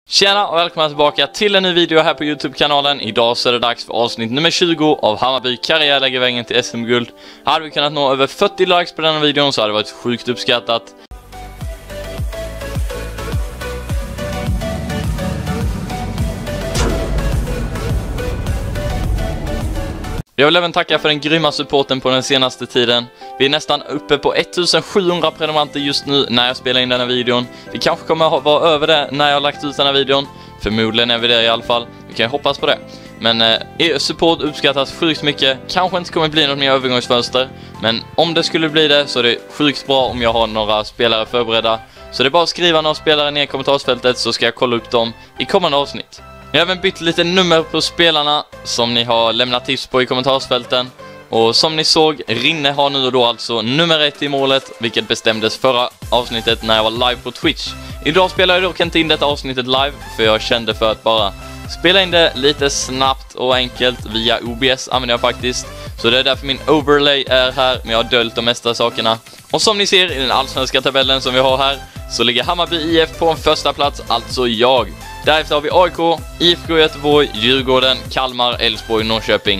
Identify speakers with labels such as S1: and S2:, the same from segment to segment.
S1: Tjena och välkomna tillbaka till en ny video här på YouTube-kanalen. Idag så är det dags för avsnitt nummer 20 av Hammarby karriär lägger vägen till SM-guld. Hade vi kunnat nå över 40 likes på denna videon så hade det varit sjukt uppskattat. Jag vill även tacka för den grymma supporten på den senaste tiden. Vi är nästan uppe på 1700 prenumeranter just nu när jag spelar in denna videon. Vi kanske kommer att vara över det när jag har lagt ut denna videon. Förmodligen är vi det i alla fall. Vi kan hoppas på det. Men er support uppskattas sjukt mycket. Kanske inte kommer bli något mer övergångsfönster. Men om det skulle bli det så är det sjukt bra om jag har några spelare förberedda. Så det är bara att skriva några spelare ner i kommentarsfältet så ska jag kolla upp dem i kommande avsnitt. Jag har även bytt lite nummer på spelarna som ni har lämnat tips på i kommentarsfälten. Och som ni såg, Rinne har nu och då alltså nummer 1 i målet, vilket bestämdes förra avsnittet när jag var live på Twitch. Idag spelar jag dock inte in detta avsnittet live, för jag kände för att bara spela in det lite snabbt och enkelt via OBS använder jag faktiskt. Så det är därför min overlay är här, men jag har döljt de mesta sakerna. Och som ni ser i den allsvenska tabellen som vi har här, så ligger Hammarby IF på en första plats, alltså jag. Därefter har vi AIK, IFK Göteborg, Djurgården, Kalmar, Elfsborg, Norrköping.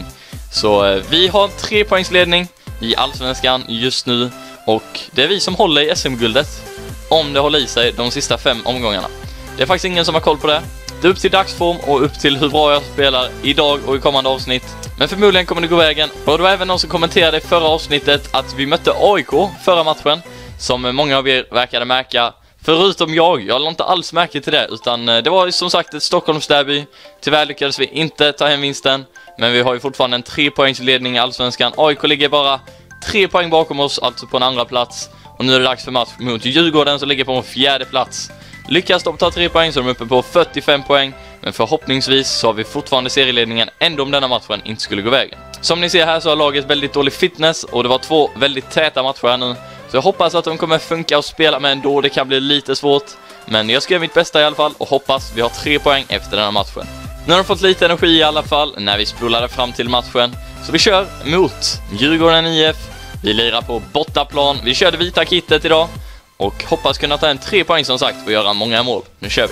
S1: Så vi har 3 poängsledning i allsvenskan just nu. Och det är vi som håller i SM-guldet, om det håller i sig de sista 5 omgångarna. Det är faktiskt ingen som har koll på det. Det är upp till dagsform och upp till hur bra jag spelar idag och i kommande avsnitt. Men förmodligen kommer det gå vägen. Och det var även någon som kommenterade i förra avsnittet att vi mötte AIK förra matchen, som många av er verkade märka. Förutom jag lade inte alls märke till det, utan det var som sagt ett Stockholmsderby. Tyvärr lyckades vi inte ta hem vinsten, men vi har ju fortfarande en 3-poängsledning i allsvenskan. AIK ligger bara 3 poäng bakom oss, alltså på en andra plats. Och nu är det dags för match mot Djurgården som ligger på en 4:e plats. Lyckas de ta 3 poäng så är de uppe på 45 poäng, men förhoppningsvis så har vi fortfarande serieledningen ändå om denna matchen inte skulle gå vägen. Som ni ser här så har laget väldigt dålig fitness och det var 2 väldigt täta matcher här nu. Så jag hoppas att de kommer funka och spela med ändå, det kan bli lite svårt. Men jag ska göra mitt bästa i alla fall och hoppas vi har 3 poäng efter den här matchen. Nu har de fått lite energi i alla fall när vi spolade fram till matchen. Så vi kör mot Djurgården IF. Vi lirar på bortaplan. Vi körde vita kittet idag och hoppas kunna ta en 3 poäng som sagt och göra många mål. Nu kör vi!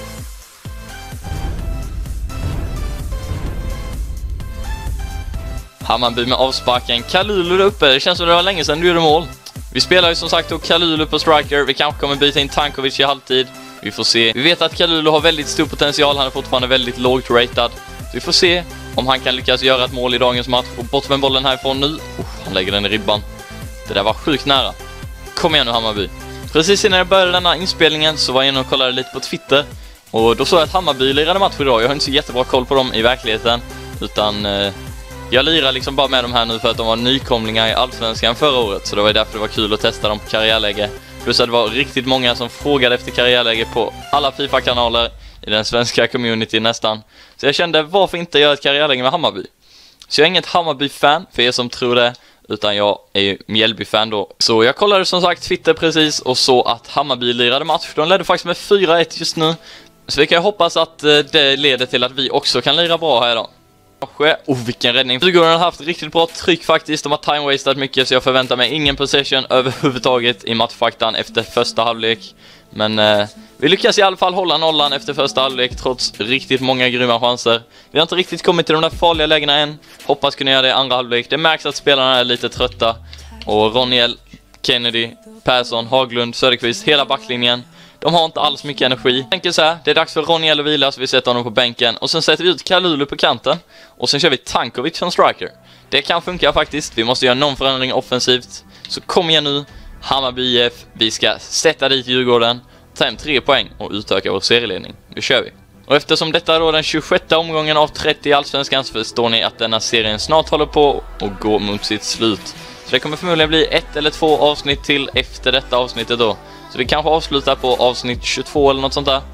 S1: Hammarby med avsparken. Kalulu uppe, det känns som det var länge sedan du gjorde mål. Vi spelar ju som sagt då Kalulu på striker. Vi kanske kommer byta in Tankovic i halvtid. Vi får se. Vi vet att Kalulu har väldigt stor potential. Han är fortfarande väldigt lågt ratad. Så vi får se om han kan lyckas göra ett mål i dagens match. Och bort med bollen härifrån nu. Han lägger den i ribban. Det där var sjukt nära. Kom igen nu Hammarby. Precis innan jag började denna inspelningen så var jag inne och kollade lite på Twitter. Och då såg jag att Hammarby lirade match idag. Jag har inte så jättebra koll på dem i verkligheten. Utan jag lirar liksom bara med dem här nu för att de var nykomlingar i allsvenskan förra året. Så det var därför det var kul att testa dem på karriärläge. Plus att det var riktigt många som frågade efter karriärläge på alla FIFA-kanaler i den svenska community nästan. Så jag kände, varför inte göra ett karriärläge med Hammarby? Så jag är inget Hammarby-fan för er som tror det, utan jag är ju Mjällby-fan då. Så jag kollade som sagt Twitter precis och så att Hammarby lirade match. De ledde faktiskt med 4-1 just nu. Så vi kan hoppas att det leder till att vi också kan lira bra här idag. Vilken räddning. Djurgården har haft riktigt bra tryck faktiskt. De har time-wastat mycket så jag förväntar mig ingen possession överhuvudtaget i matchfaktan efter första halvlek. Men vi lyckas i alla fall hålla nollan efter första halvlek trots riktigt många grymma chanser. Vi har inte riktigt kommit till de där farliga lägena än. Hoppas kunna göra det i andra halvlek. Det märks att spelarna är lite trötta. Och Roniel, Kennedy, Persson, Haglund, Söderqvist, hela backlinjen. De har inte alls mycket energi. Jag tänker så här, det är dags för Roniel att vila så vi sätter honom på bänken. Och sen sätter vi ut Kalulu på kanten. Och sen kör vi Tankovic som striker. Det kan funka faktiskt. Vi måste göra någon förändring offensivt. Så kom igen nu, Hammarby IF. Vi ska sätta dit Djurgården, ta hem 3 poäng och utöka vår serieledning. Nu kör vi. Och eftersom detta är då den 26:e omgången av 30 i allsvenskan så förstår ni att denna serien snart håller på att gå mot sitt slut. Så det kommer förmodligen bli 1 eller 2 avsnitt till efter detta avsnittet då. Så vi kanske avslutar på avsnitt 22 eller något sånt där.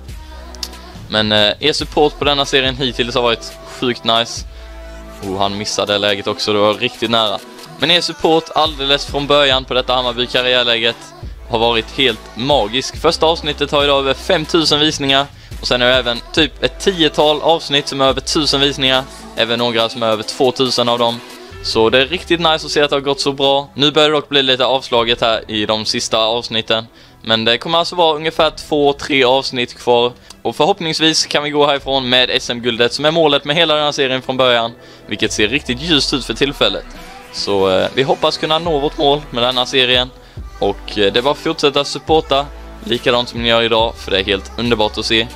S1: Men er support på denna serien hittills har varit sjukt nice. Han missade läget också, det var riktigt nära. Men er support alldeles från början på detta Hammarby karriärläget har varit helt magisk. Första avsnittet har idag över 5000 visningar. Och sen är det även typ ett 10-tal avsnitt som är över 1000 visningar. Även några som är över 2000 av dem. Så det är riktigt nice att se att det har gått så bra. Nu börjar det dock bli lite avslaget här i de sista avsnitten. Men det kommer alltså vara ungefär 2-3 avsnitt kvar. Och förhoppningsvis kan vi gå härifrån med SM-guldet som är målet med hela den här serien från början. Vilket ser riktigt ljust ut för tillfället. Så vi hoppas kunna nå vårt mål med den här serien. Och det är bara att fortsätta supporta likadant som ni gör idag, för det är helt underbart att se.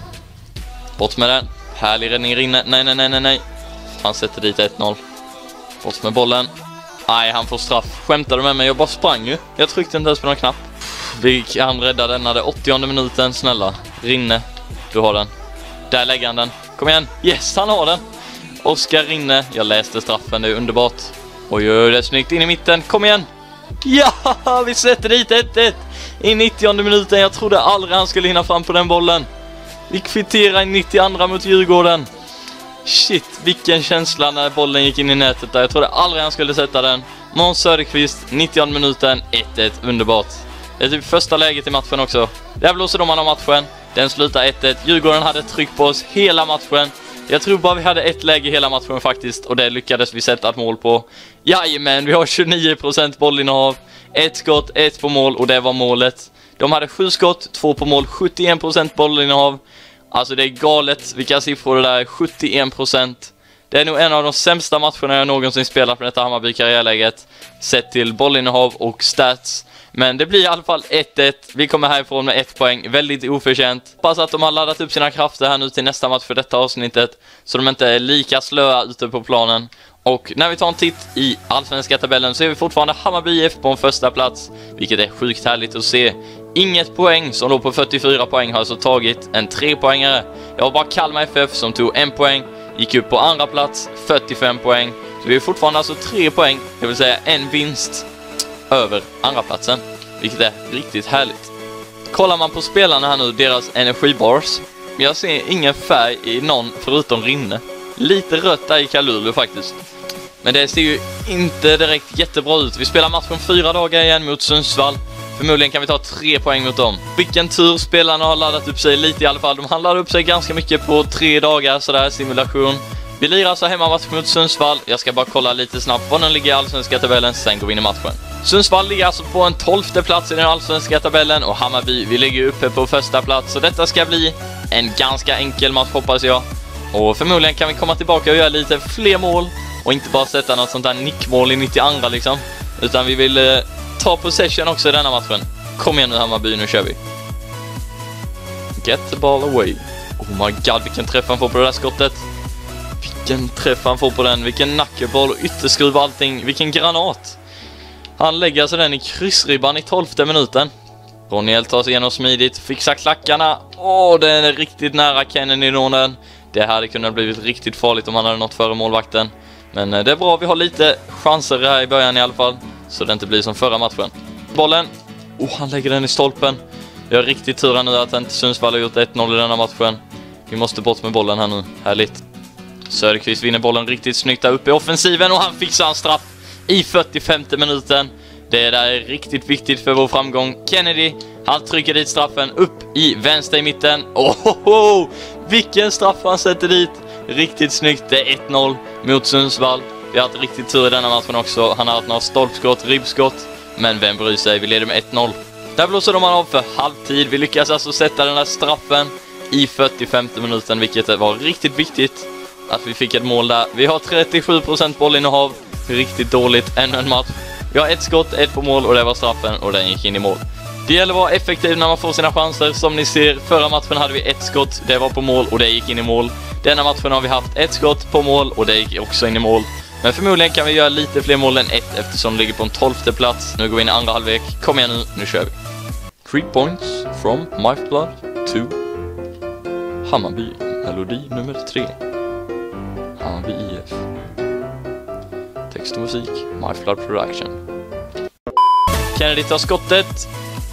S1: Bort med den. Härlig räddning Rinne. Nej. Han sätter dit 1-0. Bort med bollen. Nej, han får straff. Skämtar du med mig? Jag bara sprang ju. Jag tryckte inte ens på någon knapp. Vi kan rädda den när det är 80:e minuten. Snälla. Rinne, du har den. Där lägger han den. Kom igen. Yes, han har den. Oskar Rinne. Jag läste straffen. Det är underbart. Oj, det är snyggt in i mitten. Kom igen. Ja, vi sätter dit 1-1 i 90:e minuten. Jag trodde aldrig han skulle hinna fram på den bollen. Vi kvitterar i 92 mot Djurgården. Shit, vilken känsla när bollen gick in i nätet där. Jag trodde aldrig han skulle sätta den. Måns Söderqvist, 90:e minuten, 1-1, underbart. Det är typ första läget i matchen också. Där blåser de av matchen. Den slutar 1-1. Djurgården hade tryck på oss hela matchen. Jag tror bara vi hade ett läge hela matchen faktiskt. Och det lyckades vi sätta ett mål på. Jajamän, vi har 29% bollinnehav. Ett skott, ett på mål och det var målet. De hade 7 skott, 2 på mål, 71% bollinnehav. Alltså det är galet vilka siffror det där är, 71%. Det är nog en av de sämsta matcherna jag någonsin spelat på detta Hammarby karriärläget. Sett till bollinnehav och stats. Men det blir i alla fall 1-1. Vi kommer härifrån med 1 poäng. Väldigt oförtjänt. Hoppas att de har laddat upp sina krafter här nu till nästa match för detta avsnittet. Så de inte är lika slöa ute på planen. Och när vi tar en titt i allsvenska tabellen så är vi fortfarande Hammarby IF på en första plats. Vilket är sjukt härligt att se. Inget poäng som låg på 44 poäng har alltså tagit en 3-poängare. Det var bara Kalmar FF som tog 1 poäng. Gick upp på andra plats, 45 poäng. Så vi är fortfarande alltså 3 poäng. Det vill säga en vinst över andra platsen. Vilket är riktigt härligt. Kollar man på spelarna här nu, deras energibars. Jag ser ingen färg i någon förutom Rinne. Lite rött där i Kalulu faktiskt. Men det ser ju inte direkt jättebra ut. Vi spelar match om 4 dagar igen mot Sundsvall. Förmodligen kan vi ta 3 poäng mot dem. Vilken tur, spelarna har laddat upp sig lite i alla fall. De har laddat upp sig ganska mycket på 3 dagar sådär, simulation. Vi lirar alltså hemmamatch mot Sundsvall. Jag ska bara kolla lite snabbt var den ligger i allsvenska tabellen, sen går vi in i matchen. Sundsvall ligger alltså på en 12:e plats i den allsvenska tabellen och Hammarby, vi ligger uppe på första plats. Så detta ska bli en ganska enkel match hoppas jag. Och förmodligen kan vi komma tillbaka och göra lite fler mål. Och inte bara sätta något sånt där nickmål i 92 liksom. Utan vi vill ta possession också i denna matchen. Kom igen nu Hammarby, nu kör vi. Get the ball away. Oh my god, vilken träff han får på det där skottet. Vilken träff han får på den. Vilken nackerboll och ytterskruv och allting. Vilken granat. Han lägger alltså den i kryssribban i 12:e minuten. Roniel tar sig igenom smidigt. Fixar klackarna. Den är riktigt nära Kennedy-nåden. Det hade kunnat blivit riktigt farligt om han hade nått före målvakten. Men det är bra, vi har lite chanser här i början i alla fall. Så det inte blir som förra matchen. Bollen. Han lägger den i stolpen. Jag har riktigt tur nu att inte Sundsvall har gjort 1-0 i denna matchen. Vi måste bort med bollen här nu. Härligt. Söderqvist vinner bollen riktigt snyggt där uppe i offensiven. Och han fixar en straff i 45:e minuten. Det där är riktigt viktigt för vår framgång. Kennedy, han trycker dit straffen upp i vänster i mitten. Vilken straff han sätter dit. Riktigt snyggt, det är 1-0 mot Sundsvall. Vi har haft riktigt tur i denna matchen också. Han har haft några stolpskott, ribbskott. Men vem bryr sig, vi leder med 1-0. Där blåser de av för halvtid. Vi lyckas alltså sätta den där straffen i 45:e minuten. Vilket var riktigt viktigt att vi fick ett mål där. Vi har 37% bollinnehav. Riktigt dåligt, ännu en match. Vi har 1 skott, 1 på mål och det var straffen och den gick in i mål. Det gäller att vara effektiv när man får sina chanser. Som ni ser, förra matchen hade vi 1 skott, det var på mål och det gick in i mål. Denna matchen har vi haft 1 skott på mål och det gick också in i mål. Men förmodligen kan vi göra lite fler mål än 1 eftersom det ligger på en 12:e plats. Nu går vi in i andra halvlek. Kom igen nu kör vi. 3 points from MyFlood to Hammarby. Melodi nummer 3. Hammarby IF. Text och musik, MyFlood Production. Kennedy tar skottet.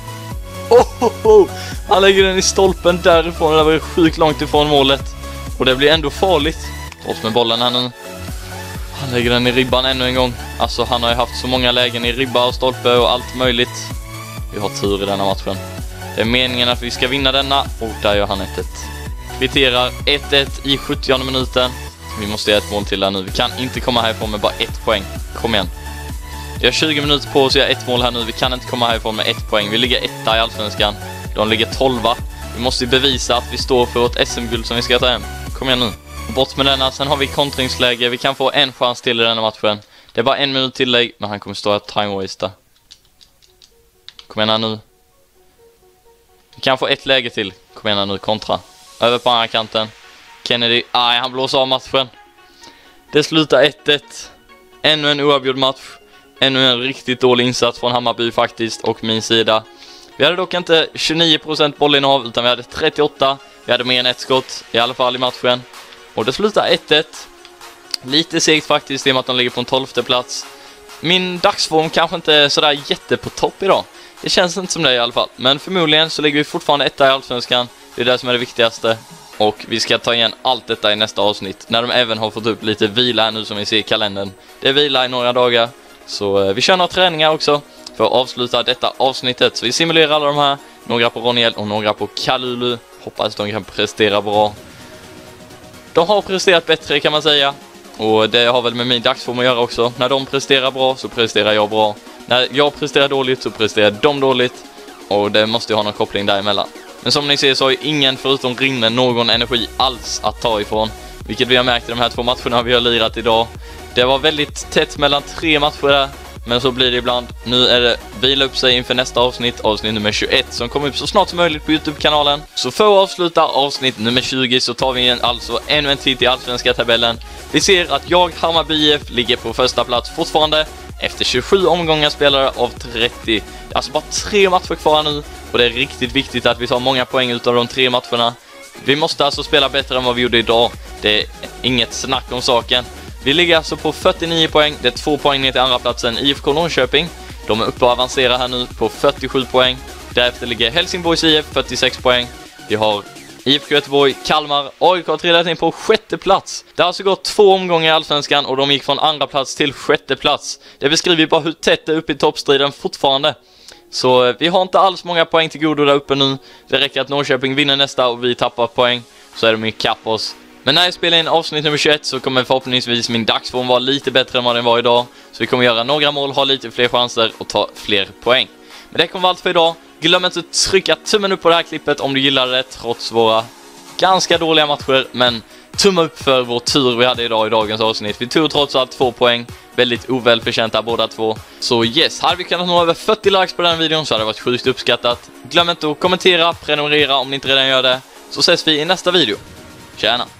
S1: Han lägger den i stolpen därifrån. Det var sjukt långt ifrån målet. Och det blir ändå farligt. Trots med bollen här nu. Han lägger den i ribban ännu en gång. Alltså han har ju haft så många lägen i ribba och stolpe och allt möjligt. Vi har tur i denna matchen. Det är meningen att vi ska vinna denna. Och där gör han 1-1. Kvitterar 1-1 i 70:e minuten. Vi måste göra ett mål till där nu. Vi kan inte komma härifrån med bara 1 poäng. Kom igen. Vi har 20 minuter på oss att göra ett mål här nu. Vi kan inte komma härifrån med 1 poäng. Vi ligger 1:a i Allsvenskan. De ligger 12:a. Vi måste ju bevisa att vi står för vårt SM-guld som vi ska ta hem. Kom igen nu. Bort med denna. Sen har vi kontringsläge. Vi kan få en chans till i denna matchen. Det är bara 1 minut tillägg, men han kommer stå här time-waster. Kom igen här nu. Vi kan få ett läge till. Kom igen här nu, kontra. Över på andra kanten. Kennedy, han blåser av matchen. Det slutar 1-1. Ännu en oavgjord match. Ännu en riktigt dålig insats från Hammarby faktiskt, och min sida. Vi hade dock inte 29% bollinnehav, utan vi hade 38. Vi hade mer än ett skott, i alla fall i matchen. Och det slutar 1-1. Lite segt faktiskt, i och med att de ligger på en 12:e plats. Min dagsform kanske inte är sådär jätte på topp idag. Det känns inte som det i alla fall. Men förmodligen så ligger vi fortfarande 1:a i Allsvenskan. Det är det som är det viktigaste. Och vi ska ta igen allt detta i nästa avsnitt. När de även har fått upp lite vila här nu, som vi ser i kalendern. Det är vila i några dagar. Så vi kör några träningar också för att avsluta detta avsnittet. Så vi simulerar alla de här. Några på Ronniel och några på Kalulu. Hoppas de kan prestera bra. De har presterat bättre, kan man säga. Och det har väl med min dagsform att göra också. När de presterar bra så presterar jag bra. När jag presterar dåligt så presterar de dåligt. Och det måste ju ha någon koppling däremellan. Men som ni ser så har ingen förutom Rinne någon energi alls att ta ifrån. Vilket vi har märkt i de här 2 matcherna vi har lirat idag. Det var väldigt tätt mellan 3 matcher där. Men så blir det ibland. Nu är det vila upp sig inför nästa avsnitt nummer 21, som kommer upp så snart som möjligt på YouTube-kanalen. Så för att avsluta avsnitt nummer 20 så tar vi alltså ännu en titt i allsvenska tabellen. Vi ser att Hammarby IF ligger på första plats fortfarande efter 27 omgångar spelare av 30. Alltså bara 3 matcher kvar nu, och det är riktigt viktigt att vi tar många poäng ut av de 3 matcherna. Vi måste alltså spela bättre än vad vi gjorde idag. Det är inget snack om saken. Vi ligger alltså på 49 poäng. Det är 2 poäng ner till andra platsen IFK Norrköping. De är uppe och avancerar här nu på 47 poäng. Därefter ligger Helsingborgs IF 46 poäng. Vi har IFK Göteborg, Kalmar, AIK har trillat in på 6:e plats. Det har alltså gått 2 omgångar i Allsvenskan och de gick från andra plats till 6:e plats. Det beskriver bara hur tätt det är uppe i toppstriden fortfarande. Så vi har inte alls många poäng till godo där uppe nu. Det räcker att Norrköping vinner nästa och vi tappar poäng, så är de i kapp oss. Men när jag spelar in avsnitt nummer 21 så kommer förhoppningsvis min dagsform vara lite bättre än vad den var idag. Så vi kommer göra några mål, ha lite fler chanser och ta fler poäng. Men det kommer vara allt för idag. Glöm inte att trycka tummen upp på det här klippet om du gillar det, trots våra ganska dåliga matcher. Men tumma upp för vår tur vi hade idag i dagens avsnitt. Vi tog trots allt 2 poäng. Väldigt ovälförtjänta båda 2. Så yes, hade vi kunnat nå över 40 likes på den videon så hade det varit sjukt uppskattat. Glöm inte att kommentera, prenumerera om ni inte redan gör det. Så ses vi i nästa video. Tjena!